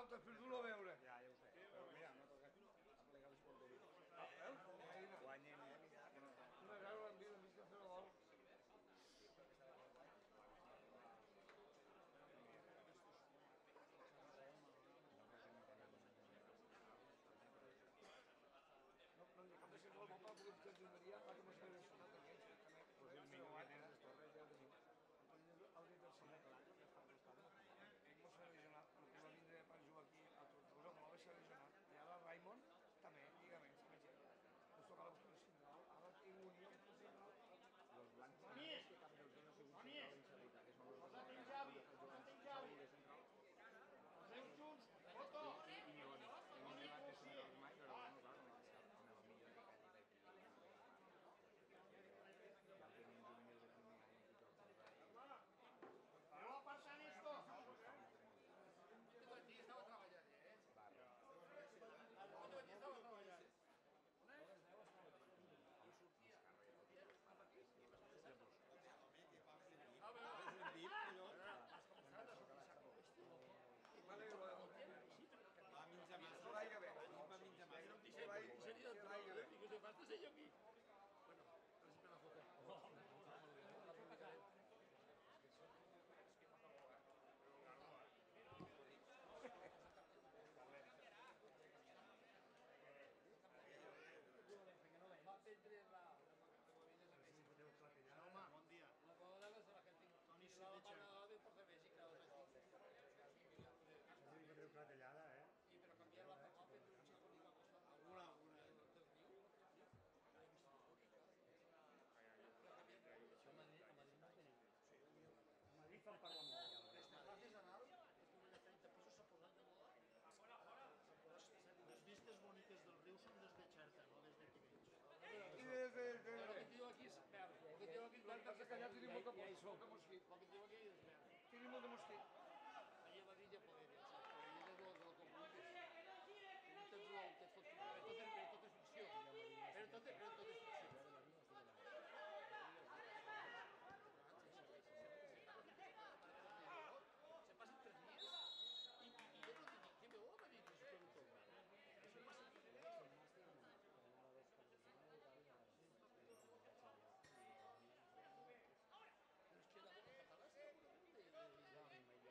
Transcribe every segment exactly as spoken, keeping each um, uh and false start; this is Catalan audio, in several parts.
t'has perdut la veure. Ja, ja ho sé. Però mira, no toca aplicar les porteries. Guanyen, eh? Una gara l'han vist, l'han vist fer el gol. No, no hi ha cap de ser el mapa, perquè potser tindria, fa que m'ho estigui sonat aquests, que també... Pues el millor que tens les torres ja ho tenim. El dit del cine, clar, que està buscant. No s'ha lesionat, perquè va vindre per jugar aquí a Tortosa, però va ser lesionat. I ara Raimon també, lligaments, imagina't. Us tocarà buscar el central, ara tinc un i un central. Els blancs és que cap dels dos ha sigut central en salita, que són els dos que juguen segur de central. Poseu junts, foto! I ni boni. No hem jugat de centrals mai, però bueno, clar, no és cap. Home, el millor de cada lliga aquí. Ja tenim juvenils de primer any i tot. No apartan esto! Este aquí estaba trabajando, ¿eh? Barra. Este aquí estaba trabajando. Va menjar massa. S'ho vaig bé. Va menjar massa. Sería el trabajo, ¿eh? Digo, se falta sello aquí. Bueno, a ver si me la foto. La publicaré. Va a vendre la... Jaume, bon dia. La cola de la gente. Toni La Sitechar. panada de por México, la Has de platellada, eh? Y pero cambiar la forma de un chico ni la cosa. Alguna, alguna. Això a Madrid, a Madrid no tenim. A Madrid fan parlar molt. Les terrazas a dalt, de treinta pisos s'ha posat de moda. Les vistes boniques del riu són des de Xerta, no des d'aquí veig. I des de... Lo que diu aquí és verd. Lo que diu aquí és verd. Perquè allà tenim molta por, molta mosquit. Lo que diu aquí és verd. Tenim molt de mosquit. Allí a Madrid ja poder, ja saps. Allí de lo que vulguis. Tu tens el que fot... Però tot és, però tot és ficció. Però tot, però tot és ficció. Se passen tres dies i, i jo no dic, què veu a Madrid? Això per un tot. Això passa tres dies. Però és que la boca català està molt de...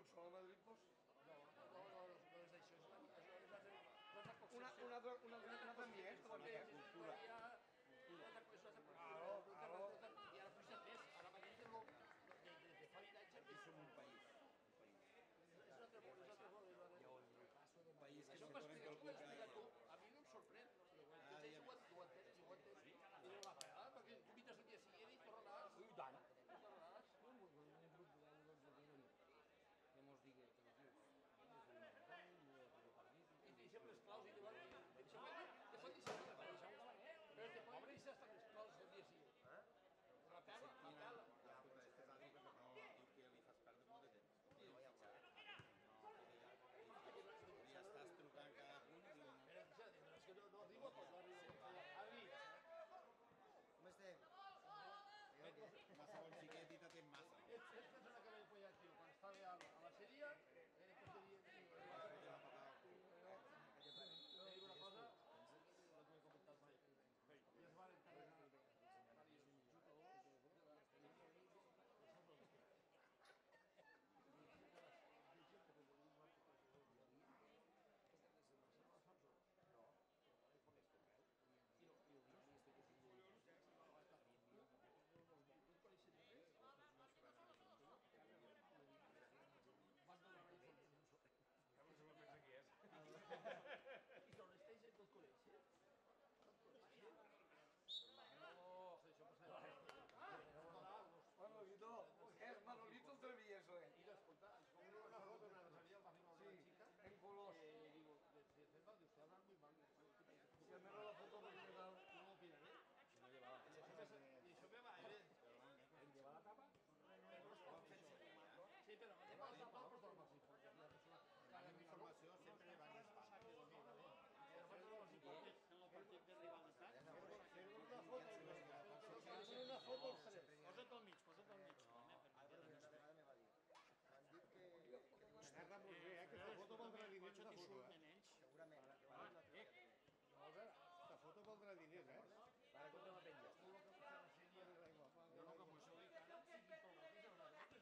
un sol a Madrid, doncs... No, no, no, no, no és això, és la, és la, és la, és la Una, una, altra- una, una, una altra miel, una miel. cultura. Claro, claro. I ara puja més, ara mateix de, lo- de, de, de fa vint anys Aquí som un país. és un altre món, és un altre món. és un altre món. Un país que Això se m'ho conecta explica, al tu m'ho explica tu, contrari. a mi no em sorprèn. Tots ells ho han- ho entès, ho entès. I diu, ah, perquè tu vindràs el dia següent i tornaràs. I tant. I tornaràs. Que mos digui que els dius. I et deixem les claus i te van dir, te pot deixar la palla. Però te poden deixar hasta les claus el dia següent. La pela, la pela. Ja, escolta, este és algo que no, i que li fas perdre molt de temps. I no hi ha ja estàs trucant cada punt i diu, Però, ja, és que no, no arriba tot, no arriba tot. Avi, Com estem? massa bon xiquet i t'atén massa. ets, ets persona que vaig follar, tio, quan estava a, a la seria, era que te dient, tio, te dic una cosa, no t'ho he comentat mai. I es van encarregar diversos jugadors. Van donar la informació. Ja no sé què pensa qui és. I són els tells tot conèixer. Tot conèixer. Això passa de Manolito, és Manolito Travieso, eh? I escolta, es va veure una foto en la reseria al barri de la chica. En colors. Eh, digo, de de César, de usted hablan muy mal. Si al menos la foto me he quedado... No lo opinaré. Y eso me va a ver. Sí, pero me lleva la tapa por todo más porque la persona La informació sempre va en espant. En el partit de rivalitat. una foto als tres. Posa't al mig, posa't al mig. home, perquè Una vegada me va dir. M'han dit que... Agarra molt bé, eh? Aquesta foto valdrà diners, Potser aquesta t'hi foto, surt eh? menys. Segurament. Jo no tinc Aquesta foto valdrà diners, eh? Para com te la penges? No, no, que m'ho sé dir.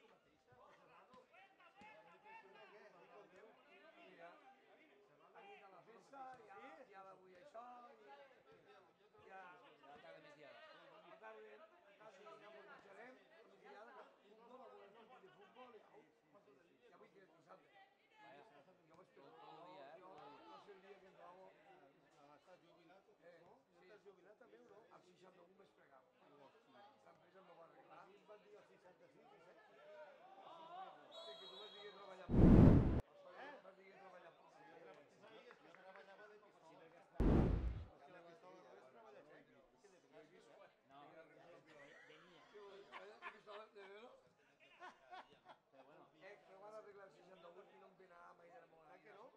Mira, aquí està la festa, ja, ja la vull això, i ja... La tarda més diada. A la tarda, quasi ja m'ho menjarem, i ara que futbol, algun partit de futbol, i au, ja vull que és dissabte. Vaja, Jo m'espero, Tot el dia, eh? jo, va ser el dia que em trobo, Estàs jubilat, tu? eh, No? sí, Estàs jubilat també o no? al seixanta-un vaig pregar. L'empresa no va arreglar. A mi em van dir al seixanta-sis, disset. Sí, que tu vas dir que treballava. Eh? Vas dir que treballava. Sabies que treballava de pistola. Que la pistola no és treballar, eh? Que de pistola. no, venia. Sí, que estava de veure. Però bueno, Eh, però van arreglar el seixanta-vuit i no em penava mai de la meva Que no?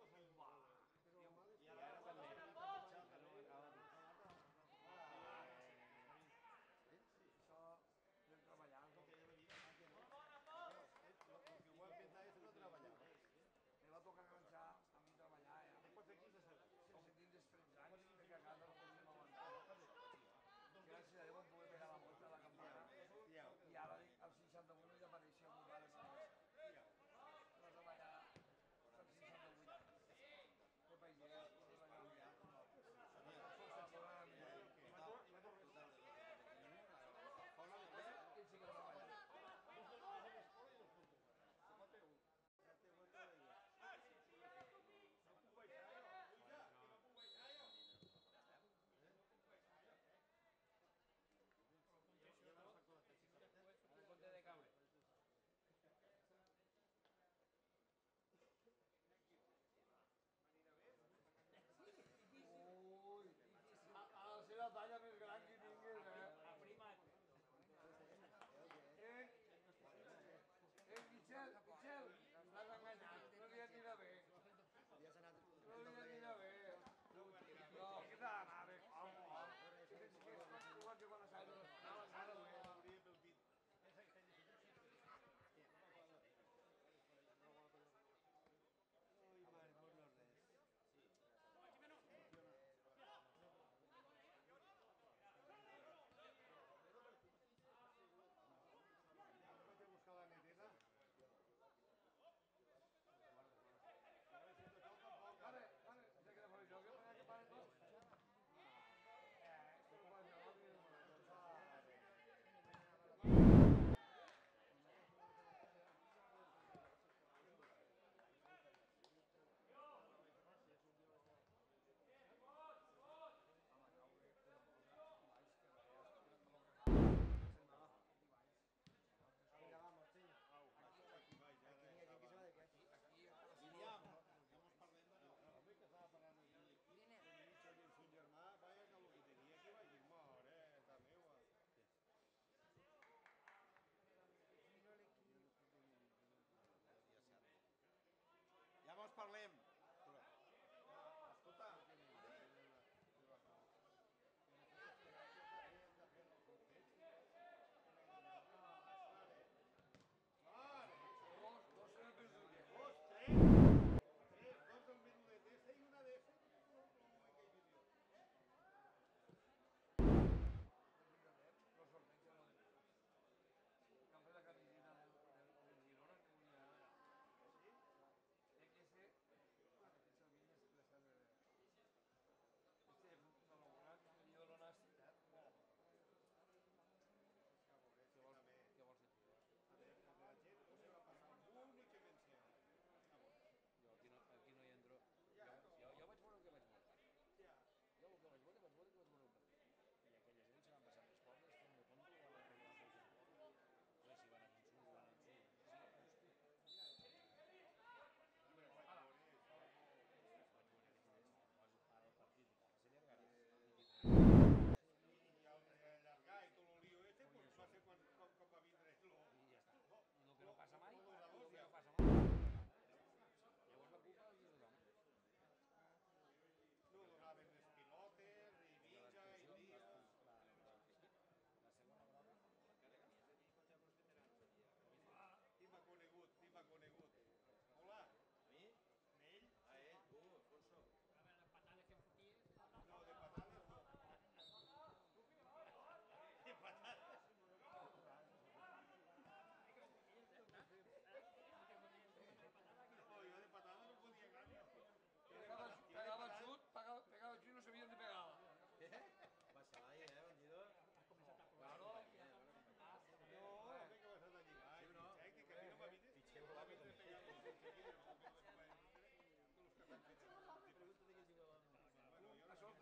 i ara també. No, acaba de...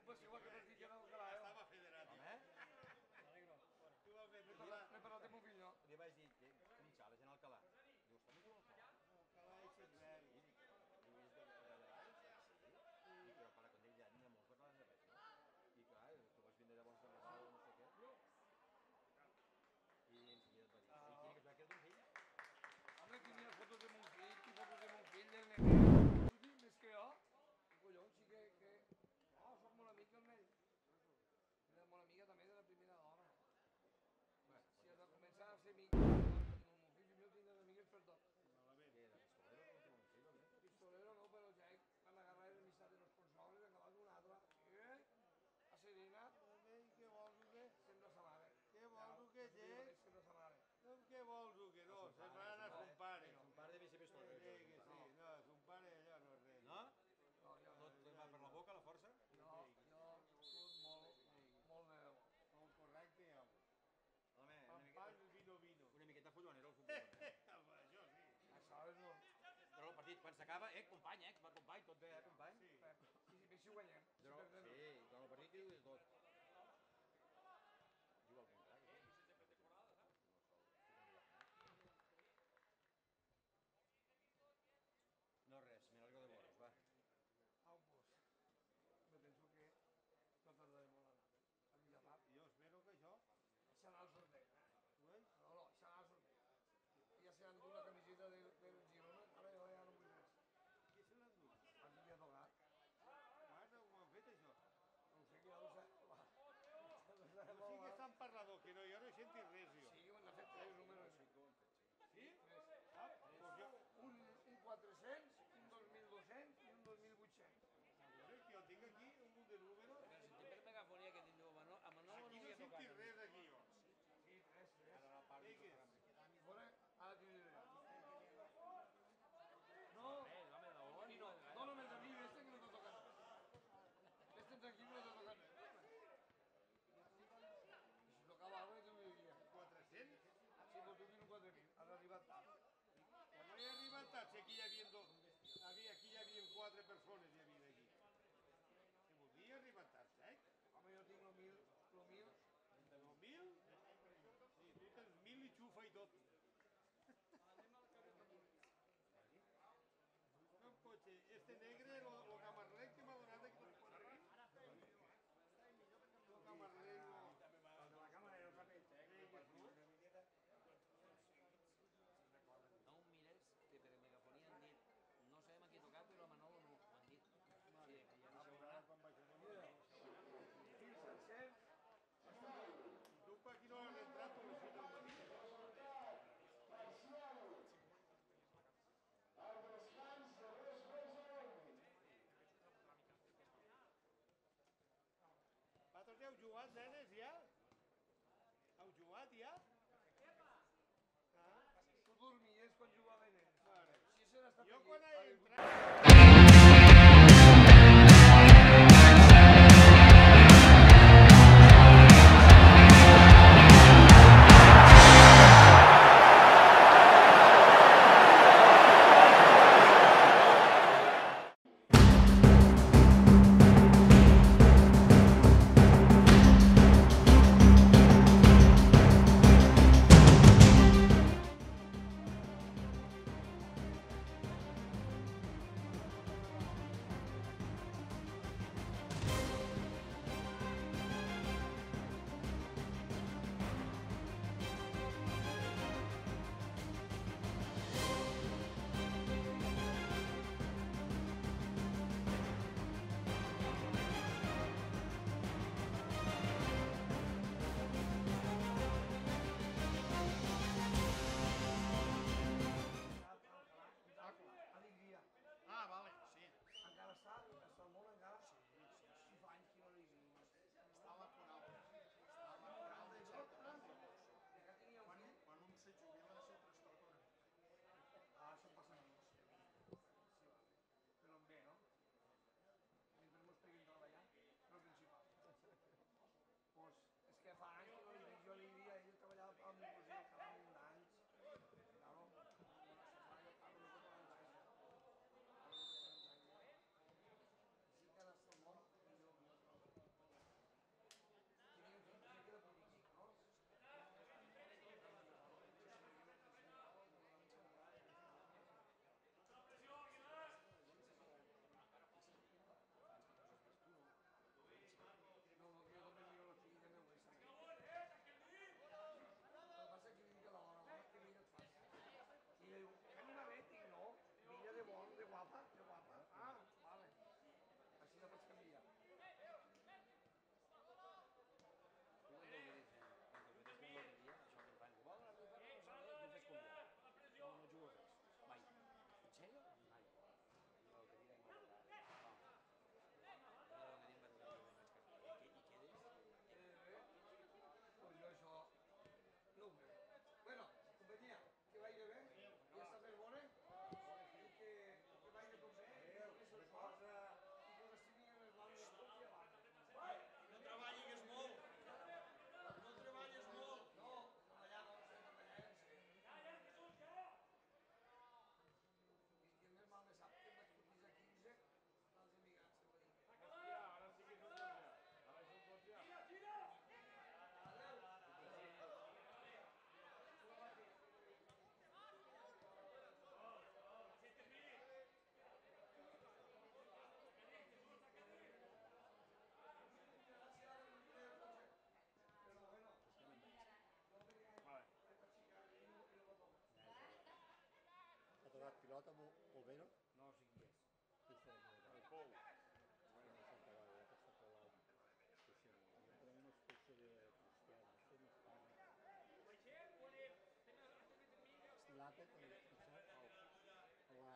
preocupació que partit que no el Calà, eh? Estava federat. Home, Tu vas N'he veure parlat, n'he parlat amb mon fill, no? li vaig dir, que tenim xales en Alcalà. Dius, també diu Alcalà? Alcalà i Xetzer. I dic, diu, és de, de Valls? Sí. I però para quan ell ja n'hi ha molts catalans de res, no? I clar, tu vas vindre llavors de Nadal o no sé què. I enseguida et va dir, i quina que es va quedar d'un fill? Home, tenia fotos de mon fill i fotos de mon fill del nen. Tu dius més que jo? Collons, sí que... que... Oh, soc molt amic del nen. Era molt amiga també de la primera dona. Si has de començar a ser amic amb mon fill, jo tindré amigues per tot. Que era pistolero com tu un fill, o què? Pistolero no, però ja van agarrar l'amistat de responsables, han acabat una altra. Eh? A Serena, Què vols, o què? sembla sa mare. Què vols, o què, Gec? Sembla sa mare. No, què vols, o què? No, semblant a son pare. Un pare devia ser Sí, pistolero. sí, que sí. No, son pare allò no és res. No? No, jo, No et va per la boca, la força? no, jo surt molt, molt de debò. Molt correcte, home. Home, una, Pan, miqueta, pan, vino, vino. una miqueta follonero el futbol. Eh? Home, això sí. Això és un... Però el partit, quan s'acaba, eh, company, eh, va company, tot bé, eh, company? Sí. Pep, i si, si guanyem, si Però, perdem. sí, durant el partit que diu de tot. Juga algun clar, eh? No res, me n'alegro de veure's, va. Au, pues, me penso que no tardaré molt a anar. A mitja part. Jo espero que això... Això serà el sorteig. Ho veus? No, no, això serà el sorteig. Ja se n'endú la camiseta del, del Girona, ara jo ja no vull res. Qui se l'endú? Aquí m'hi ha tocat. Bueno, ho han fet, això. No ho sé, que ja ho sé. Va. No sé, Jo sí que estan parlador, que no, jo no he sentit res, jo. Sí, me n'ha fet tres números. Sí? Tres. Ah, doncs jo... Un, un quatre-cents, un dos mil dos-cents i un dos mil vuit-cents. A veure, que jo tinc aquí un munt de números. Però sentim per megafonia que tindreu a Manolo, a Manolo Aquí no no li he ha sentit tocat. res, aquí, jo. Sí, tres, tres. Digues. Bueno, ara t'hi diré. No, Eh, home, de on? y no, no, no me entendí, este que no te toca nada. Este tranquilo no te toca nada. Y si tocaba algo, yo me diría. quatre-cents? Sí, pues tú tienes un cuatro mil, has arribat tard. Quan no hi he arribat tard, sé que hi havia dos... Havia, aquí hi havia quatre persones, hi havia aquí. Que voldria arribar tard, eh? Home, jo tinc lo mil, lo mil, No mil? Sí, tu tens mil i xufa i tot. No pot ser. Este negre, lo, lo camarlenc que m'ha donat aquí per quatre mil. Lo camarlenc, lo... el de la càmera era un rapet, eh? No ho mires, que per megafonia han dit, no sabem a qui ha tocat, però a Manolo no, ho han dit. Sí, que ja no sé. Mil set-cents, I tu per aquí no has entrat, tu les files del matí. Vosaltres heu jugat, nenes, ja? Heu jugat, ja? Ah, tu dormies quan jugaven ells. vale. Si això era estat Jo aquí, quan he a les entrat... vuit. pilota amb Overo? No, cinc dies. Sí, està bé. El Pou. Bueno, Santa Bàrbara, que està colant. Sí, sí, yo tengo una especie de cristiano, este no está. Slapet, el pisar, hola.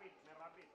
ràpid, més ràpid.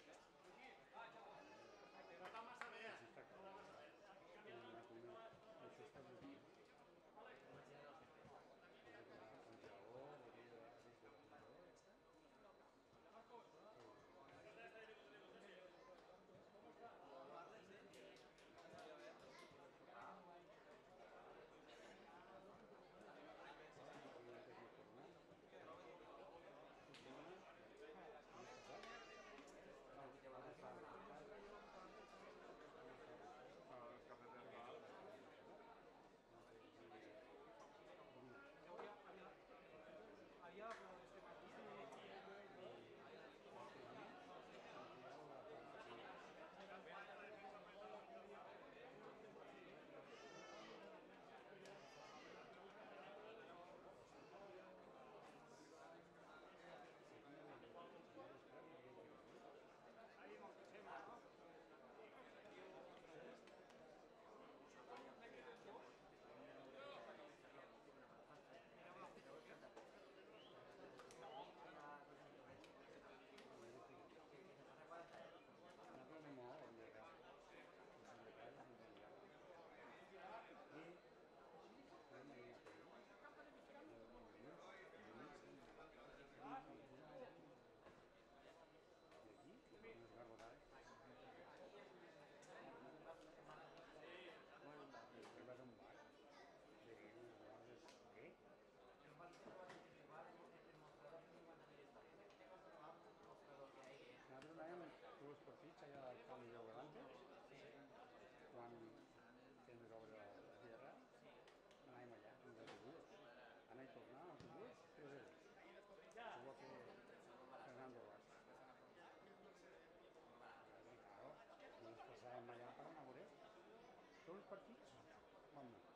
Tots els partits? Com no?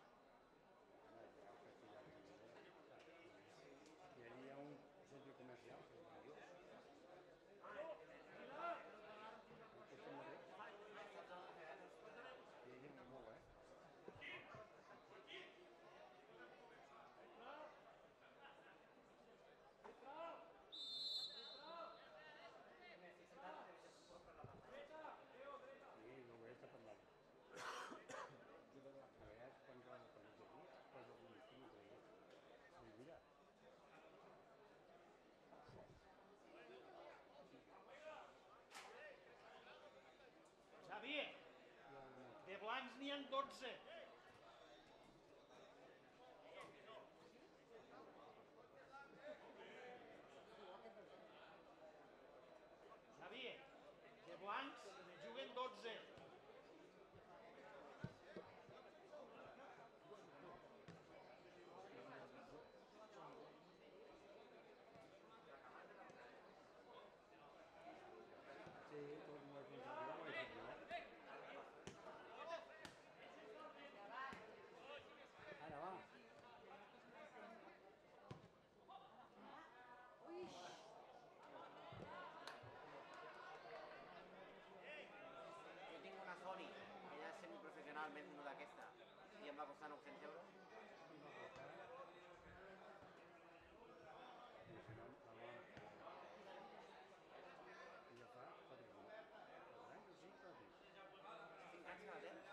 I allà hi ha un centre comercial que és meravellós. Aquesta mateix. I allà és molt bé. Sí, lo voy a estar parlando. Mira. Xavier, de blancs n'hi ha dotze. Xavier, de blancs juguen dotze. Sí, tot molt conservatiu, ho he fet jo. Ara va. Jo tinc una Sony, que ja és semiprofessional, més una d'aquesta, i em va costar nou-cents euros. Cinc anys que la tens?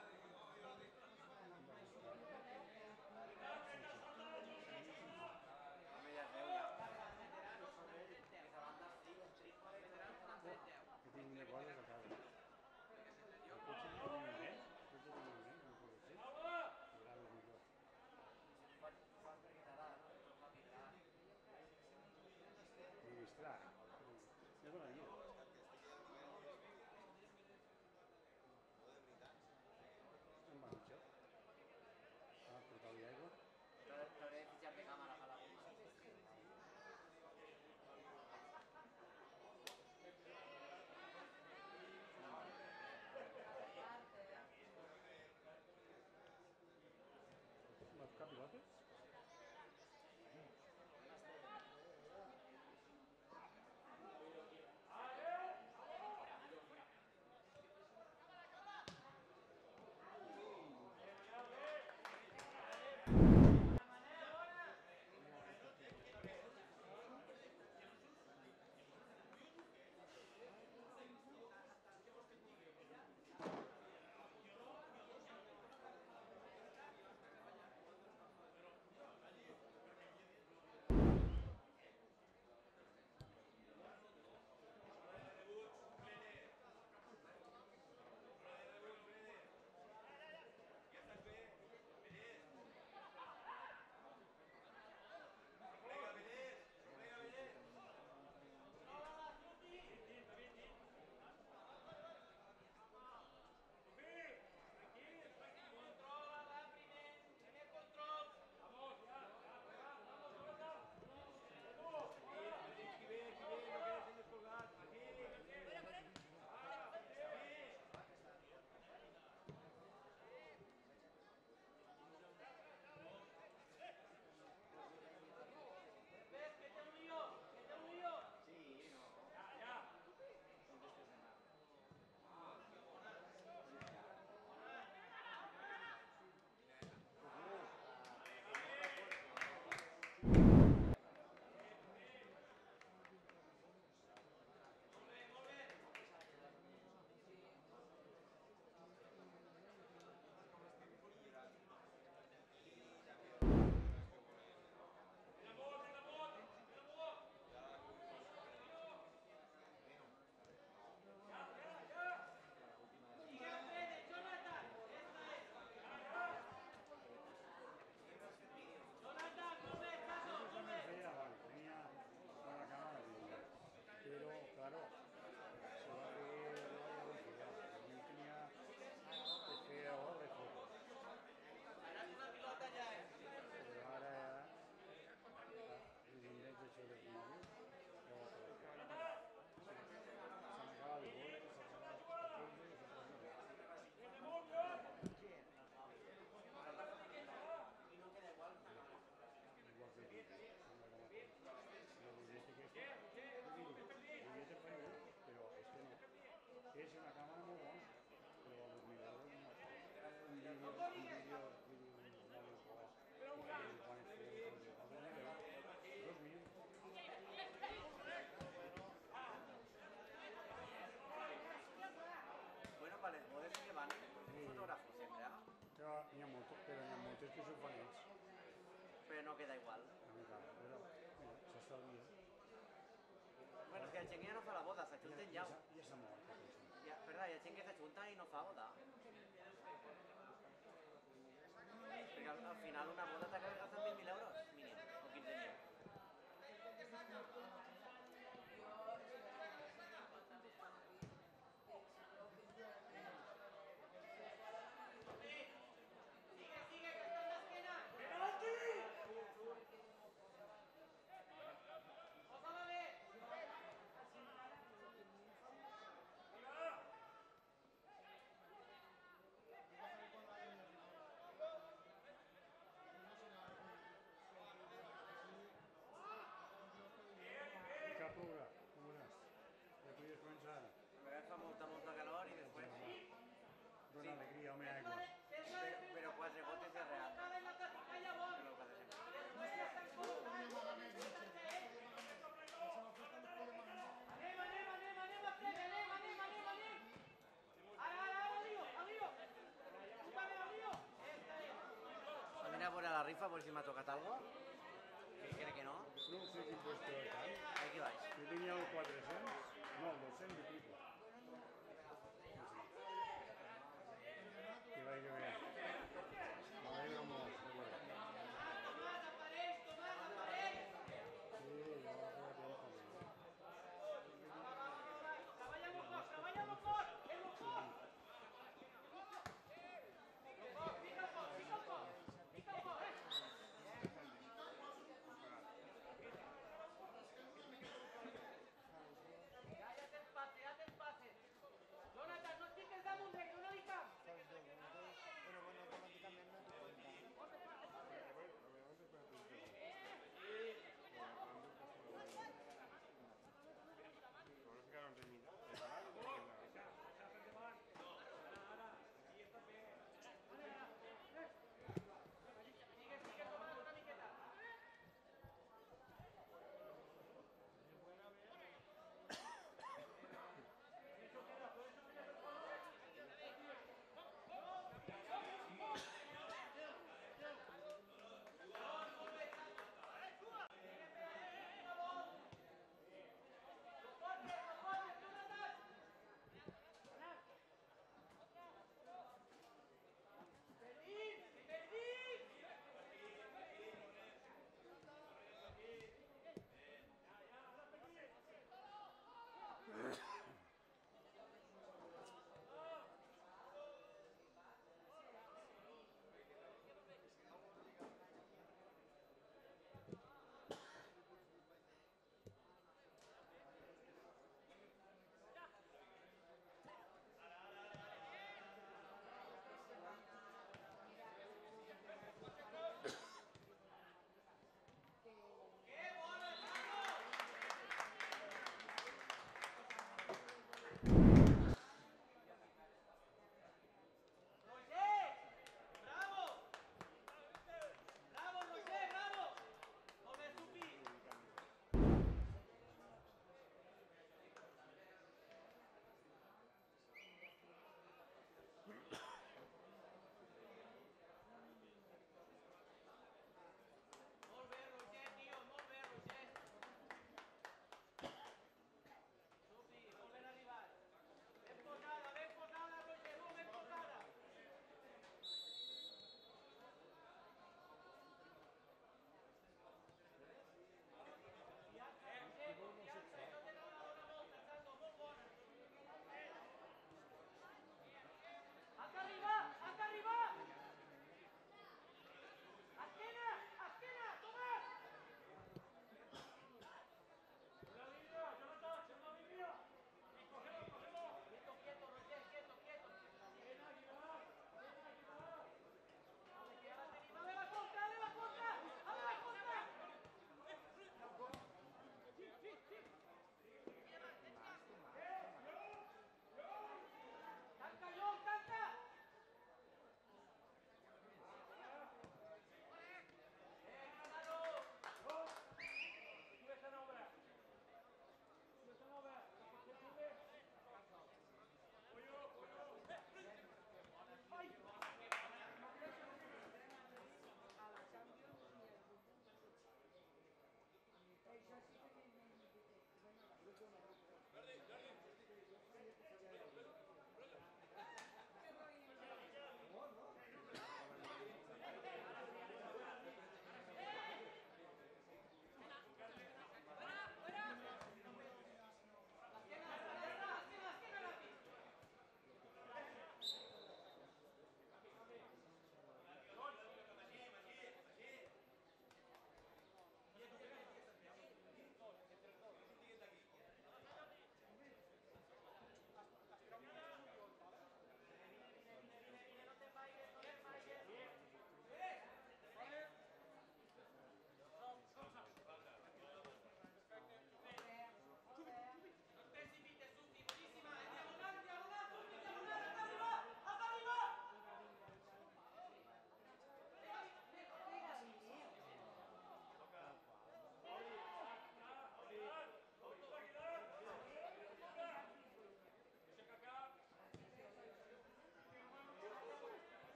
Home, ja es veu, ja. Aquesta banda, sí, un trípode, que Jo tinc una cosa a casa. El cotxe no tenia res, el cotxe tenia res, no puc ser. M'agrada molt. que s'ho fan ells. Però no queda igual. Encara, però, mira, s'estalvia. Bueno, és que la gent ja no fa la boda, s'ajunten ja. Ja s'ha mort, per això. Ja, verdad, hi ha gent que s'ajunta i no fa boda. Perquè al, al final una boda t'ha gastat vint mil euros, mínim, o quinze mil. Que ha plourà, com veuràs. Ja podries començar ara. A vegades fa molta, molta calor i després... Dona alegria, home, aigua. Però, però quatre gotes és real. Però ho passa sempre. Aniré a veure la rifa a veure si m'ha tocat alguna cosa. Que crec que no. No sé quin puesto està. Aquí baix. Jo tenia el quatre-cents, no, el dos-cents.